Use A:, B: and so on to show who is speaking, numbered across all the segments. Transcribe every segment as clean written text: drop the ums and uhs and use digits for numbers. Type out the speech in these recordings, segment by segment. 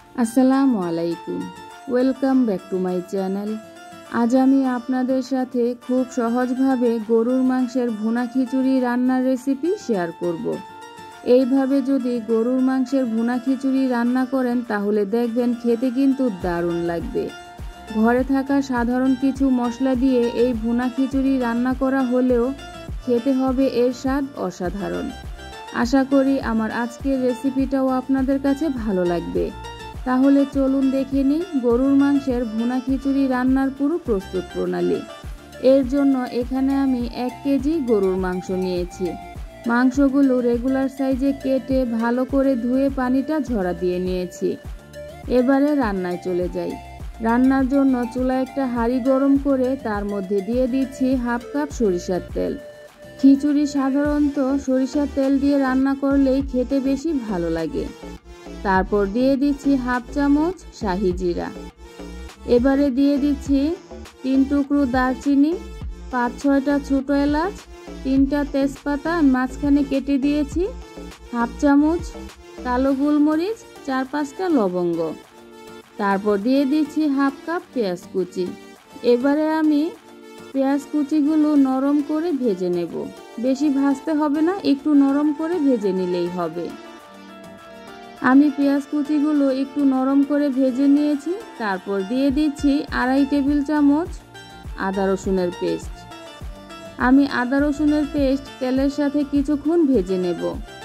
A: আসসালামু আলাইকুম, welcome back to my channel. আজ আমি আপনাদের সাথে খুব সহজভাবে গরুর মাংসের ভুনা খিচুড়ি রান্নার রেসিপি শেয়ার করব। এইভাবে যদি গরুর মাংসের ভুনা খিচুড়ি রান্না করেন তাহলে দেখবেন খেতে কিন্তু দারুণ লাগবে। ঘরে থাকা সাধারণ কিছু মশলা দিয়ে এই ভুনা খিচুড়ি রান্না করা হলেও খেতে হবে এর স্বাদ অসাধারণ। আশা করি আমার আজকের রেসিপিটাও আপনাদের কাছে ভালো লাগবে। তাহলে চলুন দেখে নিই গরুর মাংসের ভুনা খিচুড়ি রান্নার পুরো প্রস্তুত প্রণালী। এর জন্য এখানে আমি 1 কেজি গরুর মাংস নিয়েছি। মাংসগুলো রেগুলার সাইজে কেটে ভালো করে ধুয়ে পানিটা ঝরা দিয়ে নিয়েছি। এবারে রান্নায় চলে যাই। রান্নার জন্য চুলায় একটা হাঁড়ি গরম করে তার মধ্যে দিয়ে দিচ্ছি 1/2 কাপ সরিষার তেল। খিচুড়ি সাধারণত সরিষার তেল দিয়ে রান্না করলেই খেতে বেশি ভালো লাগে। তারপর দিয়ে দিচ্ছি 1/2 চামচ শাহি জিরা। এবারে দিয়ে দিচ্ছি 3 টুকরো দারচিনি, 5-6টা ছোট এলাচ, 3টা তেজপাতা মাঝখানে কেটে দিয়েছি, 1/2 চামচ কালো গোলমরিচ, 4-5টা লবঙ্গ। তারপর দিয়ে দিচ্ছি 1/2 কাপ পেঁয়াজ কুচি। এবারে আমি পেঁয়াজ কুচিগুলো নরম করে ভেজে নেব। বেশি ভাজতে হবে না, একটু নরম করে ভেজে নিলেই হবে। আমি পেঁয়াজ কুচিগুলো একটু নরম করে ভেজে নিয়েছি। তারপর দিয়ে দিচ্ছি 2.5 টেবিল চামচ আদা রসুনের পেস্ট। আমি আদা রসুনের পেস্ট তেলের সাথে কিছুক্ষণ ভেজে নেব।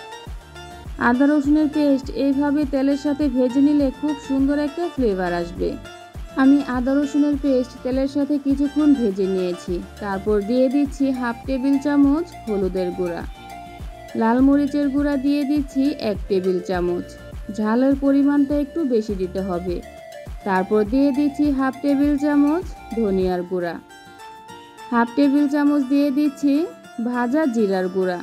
A: আদা রসুনের পেস্ট এইভাবে তেলের সাথে ভেজে নিলে খুব সুন্দর একটা ফ্লেভার আসবে। আমি আদা রসুনের পেস্ট তেলের সাথে কিছুক্ষণ ভেজে নিয়েছি। তারপর দিয়ে দিচ্ছি 1/2 টেবিল চামচ হলুদের গুঁড়া। লাল মরিচের গুঁড়া দিয়ে দিচ্ছি 1 টেবিল চামচ। ঝালের পরিমাণটা একটু বেশি দিতে হবে। তারপর দিয়ে দিচ্ছি 1/2 টেবিল চামচ ধনিয়ার গুঁড়া। 1/2 টেবিল চামচ দিয়ে দিচ্ছি ভাজা জিরার গুঁড়া।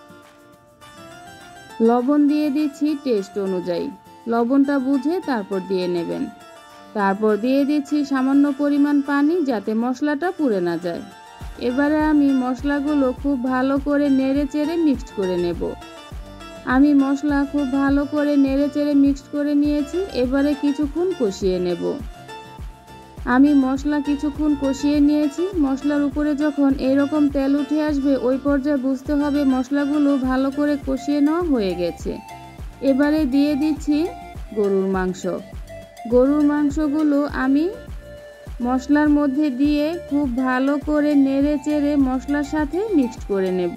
A: লবণ দিয়ে দিচ্ছি টেস্ট অনুযায়ী। লবণটা বুঝে তারপর দিয়ে নেবেন। তারপর দিয়ে দিচ্ছি সামান্য পরিমাণ পানি, যাতে মশলাটা পুড়ে না যায়। এবারে আমি মশলাগুলো খুব ভালো করে নেড়ে চেড়ে মিক্সড করে নেব। আমি মশলা খুব ভালো করে নেড়ে চেড়ে মিক্সড করে নিয়েছি। এবারে কিছুক্ষণ কষিয়ে নেব। আমি মশলা কিছুক্ষণ কষিয়ে নিয়েছি। মশলার উপরে যখন এরকম তেল উঠে আসবে ওই পর্যায়ে বুঝতে হবে মশলাগুলো ভালো করে কষিয়ে নেওয়া হয়ে গেছে। এবারে দিয়ে দিচ্ছি গরুর মাংস। গরুর মাংসগুলো আমি মশলার মধ্যে দিয়ে খুব ভালো করে নেড়ে চেড়ে মশলার সাথে মিক্সড করে নেব।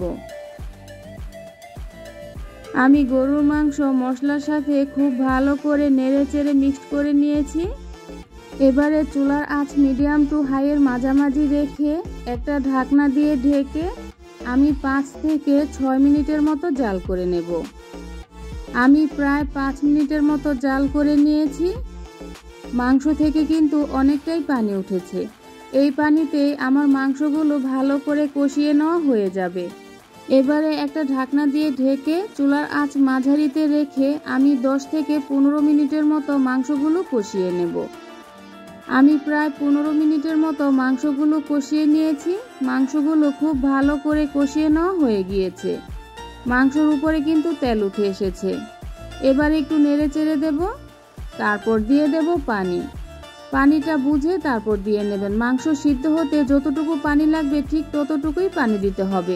A: আমি গরুর মাংস মশলার সাথে খুব ভালো করে নেড়ে চেড়ে মিক্সড করে নিয়েছি। এবারে চুলার আঁচ মিডিয়াম টু হাইয়ের মাঝামাঝি রেখে একটা ঢাকনা দিয়ে ঢেকে আমি 5 থেকে 6 মিনিটের মতো জাল করে নেব। আমি প্রায় 5 মিনিটের মতো জাল করে নিয়েছি। মাংস থেকে কিন্তু অনেকটাই পানি উঠেছে। এই পানিতে আমার মাংসগুলো ভালো করে কষিয়ে নেওয়া হয়ে যাবে। এবারে একটা ঢাকনা দিয়ে ঢেকে চুলার আঁচ মাঝারিতে রেখে আমি 10 থেকে 15 মিনিটের মতো মাংসগুলো কষিয়ে নেব। আমি প্রায় 15 মিনিটের মতো মাংসগুলো কষিয়ে নিয়েছি। মাংসগুলো খুব ভালো করে কষিয়ে নেওয়া হয়ে গিয়েছে। মাংসের উপরে কিন্তু তেল উঠে এসেছে। এবার একটু নেড়ে চেড়ে দেব। তারপর দিয়ে দেব পানি। পানিটা বুঝে তারপর দিয়ে নেবেন। মাংস সিদ্ধ হতে যতটুকু পানি লাগবে ঠিক ততটুকুই পানি দিতে হবে।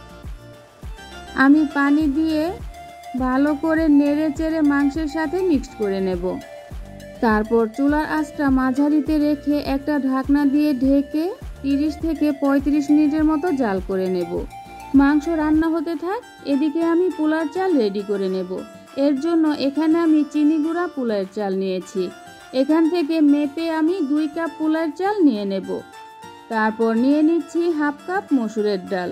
A: আমি পানি দিয়ে ভালো করে নেড়ে চেড়ে মাংসের সাথে মিক্সড করে নেব। তারপর চুলার আঁচটা মাঝারিতে রেখে একটা ঢাকনা দিয়ে ঢেকে 30 থেকে 35 মিনিটের মতো জাল করে নেব। মাংস রান্না হতে থাক, এদিকে আমি পোলার চাল রেডি করে নেব। এর জন্য এখানে আমি চিনি গুঁড়া পোলার চাল নিয়েছি। এখান থেকে মেপে আমি 2 কাপ পোলার চাল নিয়ে নেব। তারপর নিয়ে নিচ্ছি 1/2 কাপ মসুরের ডাল।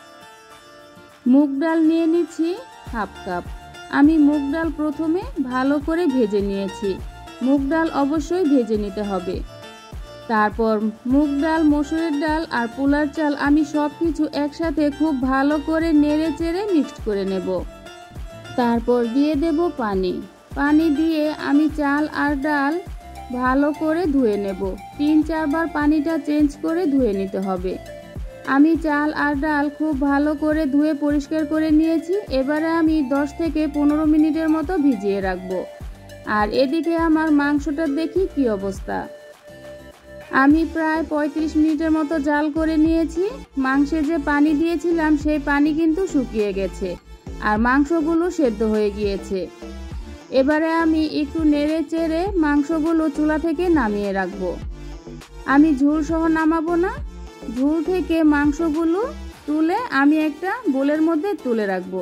A: মুগ ডাল নিয়ে নিচ্ছি 1/2 কাপ। আমি মুগ ডাল প্রথমে ভালো করে ভেজে নিয়েছি। মুগ ডাল অবশ্যই ভেজে নিতে হবে। তারপর মুগ ডাল, মসুরের ডাল আর পোলার চাল আমি সব কিছু একসাথে খুব ভালো করে নেড়ে চেড়ে মিক্সড করে নেব। তারপর দিয়ে দেব পানি। পানি দিয়ে আমি চাল আর ডাল ভালো করে ধুয়ে নেব। 3-4 বার পানিটা চেঞ্জ করে ধুয়ে নিতে হবে। আমি চাল আর ডাল খুব ভালো করে ধুয়ে পরিষ্কার করে নিয়েছি। এবারে আমি 10 থেকে 15 মিনিটের মতো ভিজিয়ে রাখবো। আর এদিকে আমার মাংসটা দেখি কি অবস্থা। আমি প্রায় 35 মিনিটের মতো জাল করে নিয়েছি। মাংসে যে পানি দিয়েছিলাম সেই পানি কিন্তু শুকিয়ে গেছে আর মাংসগুলো সেদ্ধ হয়ে গিয়েছে। এবারে আমি একটু নেড়ে চেড়ে মাংসগুলো চুলা থেকে নামিয়ে রাখবো। আমি ঝোল সহ নামাবো না, ঝোল থেকে মাংসগুলো তুলে আমি একটা বোলের মধ্যে তুলে রাখবো।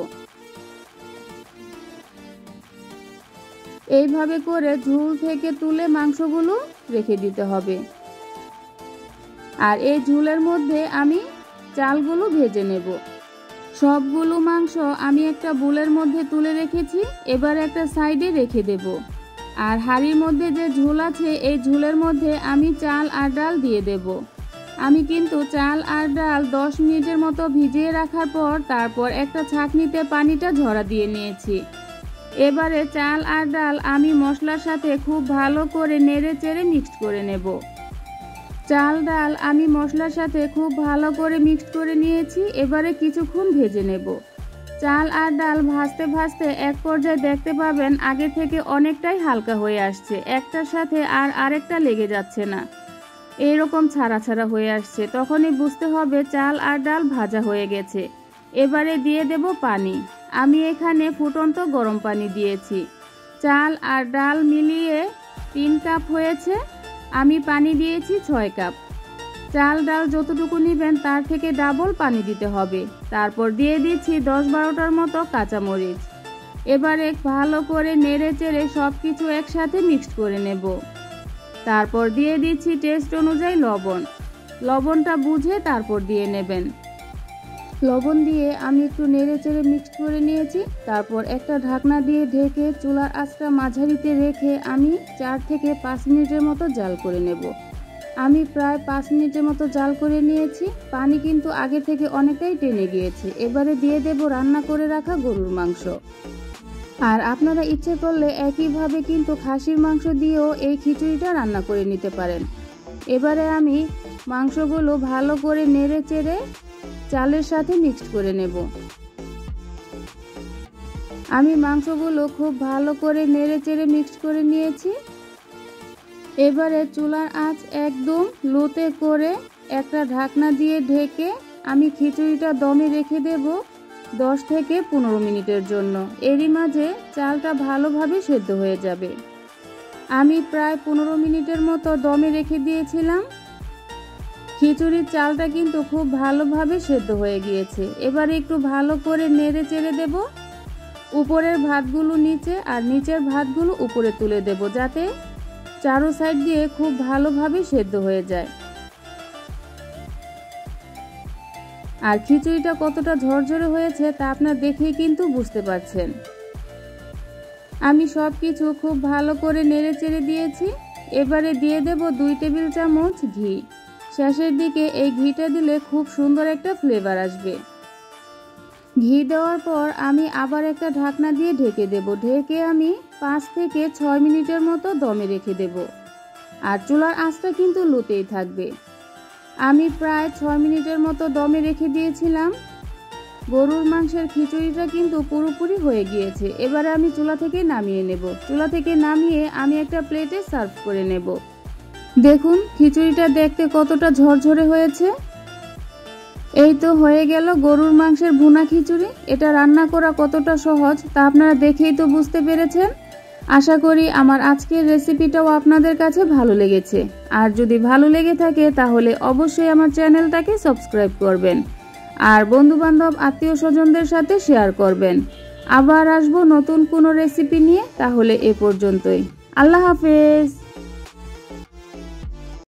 A: এইভাবে করে ঝোল থেকে তুলে মাংসগুলো রেখে দিতে হবে। আর এই ঝোলের মধ্যে আমি চালগুলো ভেজে নেব। সবগুলো মাংস আমি একটা বোলের মধ্যে তুলে রেখেছি, এবার একটা সাইডে রেখে দেব। আর হাঁড়ির মধ্যে যে ঝোল আছে এই ঝোলের মধ্যে আমি চাল আর ডাল দিয়ে দেব। আমি কিন্তু চাল আর ডাল 10 মিনিটের মতো ভিজিয়ে রাখার পর তারপর একটা ছাঁকনিতে পানিটা ঝরা দিয়ে নিয়েছি। এবারে চাল আর ডাল আমি মশলার সাথে খুব ভালো করে নেড়ে চেড়ে মিক্সড করে নেব। চাল ডাল আমি মশলার সাথে খুব ভালো করে মিক্সড করে নিয়েছি, এবারে কিছুক্ষণ ভেজে নেব। চাল আর ডাল ভাজতে ভাজতে এক পর্যায়ে দেখতে পাবেন আগে থেকে অনেকটাই হালকা হয়ে আসছে, একটার সাথে আর আরেকটা লেগে যাচ্ছে না, এইরকম ছাড়া ছাড়া হয়ে আসছে। তখনই বুঝতে হবে চাল আর ডাল ভাজা হয়ে গেছে। এবারে দিয়ে দেব পানি। আমি এখানে ফুটন্ত গরম পানি দিয়েছি। চাল আর ডাল মিলিয়ে 3 কাপ হয়েছে, আমি পানি দিয়েছি 6 কাপ। চাল ডাল যতটুকু নেবেন তার থেকে ডাবল পানি দিতে হবে। তারপর দিয়ে দিচ্ছি 10-12টার মতো কাঁচামরিচ। এবারে ভালো করে নেড়ে চেড়ে সব কিছু একসাথে মিক্সড করে নেব। তারপর দিয়ে দিচ্ছি টেস্ট অনুযায়ী লবণ। লবণটা বুঝে তারপর দিয়ে নেবেন। লবণ দিয়ে আমি একটু নেড়ে চেড়ে মিক্সড করে নিয়েছি। তারপর একটা ঢাকনা দিয়ে ঢেকে চুলার আঁচটা মাঝারিতে রেখে আমি 4 থেকে 5 মিনিটের মতো জাল করে নেব। আমি প্রায় 5 মিনিটের মতো জাল করে নিয়েছি। পানি কিন্তু আগে থেকে অনেকটাই টেনে গিয়েছে। এবারে দিয়ে দেব রান্না করে রাখা গরুর মাংস। আর আপনারা ইচ্ছে করলে একইভাবে কিন্তু খাসির মাংস দিয়েও এই খিচুড়িটা রান্না করে নিতে পারেন। এবারে আমি মাংসগুলো ভালো করে নেড়ে চেড়ে চালের সাথে মিক্সড করে নেব। আমি মাংসগুলো খুব ভালো করে নেড়ে চেড়ে মিক্সড করে নিয়েছি। এবারে চুলার আঁচ একদম লোতে করে একটা ঢাকনা দিয়ে ঢেকে আমি খিচুড়িটা দমে রেখে দেব 10 থেকে 15 মিনিটের জন্য। এরই মাঝে চালটা ভালোভাবে সেদ্ধ হয়ে যাবে। আমি প্রায় 15 মিনিটের মতো দমে রেখে দিয়েছিলাম। খিচুড়ির চালটা কিন্তু খুব ভালোভাবে সেদ্ধ হয়ে গিয়েছে। এবারে একটু ভালো করে নেড়ে চেড়ে দেব। উপরের ভাতগুলো নিচে আর নিচের ভাতগুলো উপরে তুলে দেব, যাতে চারো সাইড দিয়ে খুব ভালোভাবে সেদ্ধ হয়ে যায়। আর খিচুড়িটা কতটা ঝরঝরে হয়েছে তা আপনারা দেখেই কিন্তু বুঝতে পারছেন। আমি সব কিছু খুব ভালো করে নেড়ে চেড়ে দিয়েছি। এবারে দিয়ে দেব 2 টেবিল চামচ ঘি। শেষের দিকে এই ঘিটা দিলে খুব সুন্দর একটা ফ্লেভার আসবে। ঘি দেওয়ার পর আমি আবার একটা ঢাকনা দিয়ে ঢেকে দেব। ঢেকে আমি 5 থেকে 6 মিনিটের মতো দমে রেখে দেব। আর চুলার আঁচটা কিন্তু লোতেই থাকবে। আমি প্রায় 6 মিনিটের মতো দমে রেখে দিয়েছিলাম। গরুর মাংসের খিচুড়িটা কিন্তু পুরোপুরি হয়ে গিয়েছে। এবারে আমি চুলা থেকে নামিয়ে নেব। চুলা থেকে নামিয়ে আমি একটা প্লেটে সার্ভ করে নেব। দেখুন খিচুড়িটা দেখতে কতটা ঝরঝরে হয়েছে। এই তো হয়ে গেল গরুর মাংসের ভুনা খিচুড়ি। এটা রান্না করা কতটা সহজ তা আপনারা দেখেই তো বুঝতে পেরেছেন। আশা করি আমার আজকের রেসিপিটাও আপনাদের কাছে ভালো লেগেছে। আর যদি ভালো লেগে থাকে তাহলে অবশ্যই আমার চ্যানেলটাকে সাবস্ক্রাইব করবেন আর বন্ধুবান্ধব আত্মীয় স্বজনদের সাথে শেয়ার করবেন। আবার আসবো নতুন কোনো রেসিপি নিয়ে। তাহলে এ পর্যন্তই। আল্লাহ হাফেজ।